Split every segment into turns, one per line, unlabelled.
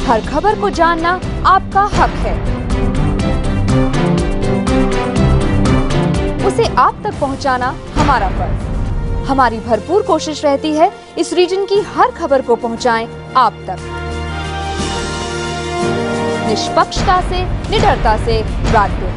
हर खबर को जानना आपका हक है। उसे आप तक पहुंचाना हमारा फर्ज। हमारी भरपूर कोशिश रहती है इस रीजन की हर खबर को पहुंचाएं आप तक, निष्पक्षता से, निडरता से, रात दिन।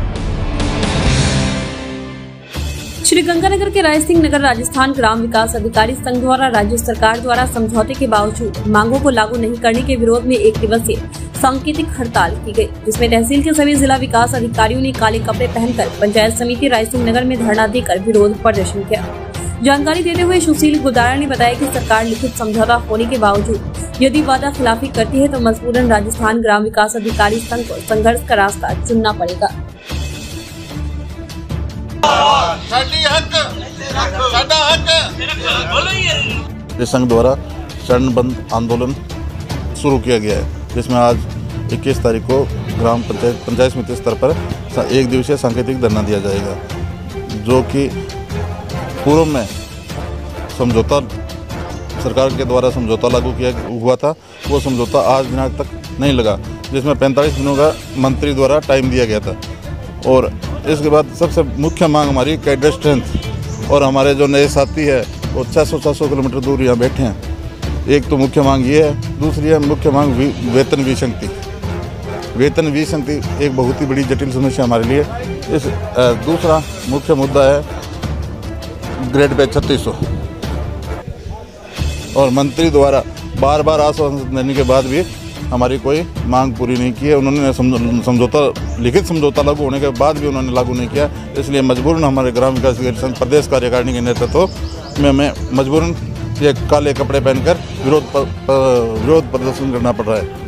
श्रीगंगानगर के राय सिंह नगर राजस्थान ग्राम विकास अधिकारी संघ द्वारा राज्य सरकार द्वारा समझौते के बावजूद मांगों को लागू नहीं करने के विरोध में 1 दिवसीय सांकेतिक हड़ताल की गई, जिसमें तहसील के सभी जिला विकास अधिकारियों ने काले कपड़े पहनकर पंचायत समिति राय सिंह नगर में धरना देकर विरोध प्रदर्शन किया। जानकारी देते हुए सुशील गुदारा ने बताया कि सरकार लिखित समझौता होने के बावजूद यदि वादा खिलाफी करती है तो मजबूरन राजस्थान ग्राम विकास अधिकारी संघ को संघर्ष का रास्ता चुनना पड़ेगा।
संघ द्वारा चरण बंद आंदोलन शुरू किया गया है, जिसमें आज 21 तारीख को ग्राम पंचायत समिति स्तर पर 1 दिवसीय सांकेतिक धरना दिया जाएगा, जो कि पूर्व में समझौता सरकार के द्वारा समझौता लागू किया हुआ था। वो समझौता आज दिनांक तक नहीं लगा, जिसमें 45 दिनों का मंत्री द्वारा टाइम दिया गया था। और इसके बाद सबसे मुख्य मांग हमारी कैडर स्ट्रेंथ और हमारे जो नए साथी है वो 600 किलोमीटर दूर यहाँ बैठे हैं। एक तो मुख्य मांग ये है, दूसरी है मुख्य मांग वेतन विसंगति। वेतन विसंगति एक बहुत ही बड़ी जटिल समस्या हमारे लिए। इस दूसरा मुख्य मुद्दा है ग्रेड पे 3600, और मंत्री द्वारा बार बार आश्वासन देने के बाद भी हमारी कोई मांग पूरी नहीं की है। उन्होंने समझौता लिखित समझौता लागू होने के बाद भी उन्होंने लागू नहीं किया, इसलिए मजबूरन हमारे ग्राम विकास अधिकारी संघ प्रदेश कार्यकारिणी के नेतृत्व में हमें मजबूरन ये काले कपड़े पहनकर विरोध प्रदर्शन करना पड़ रहा है।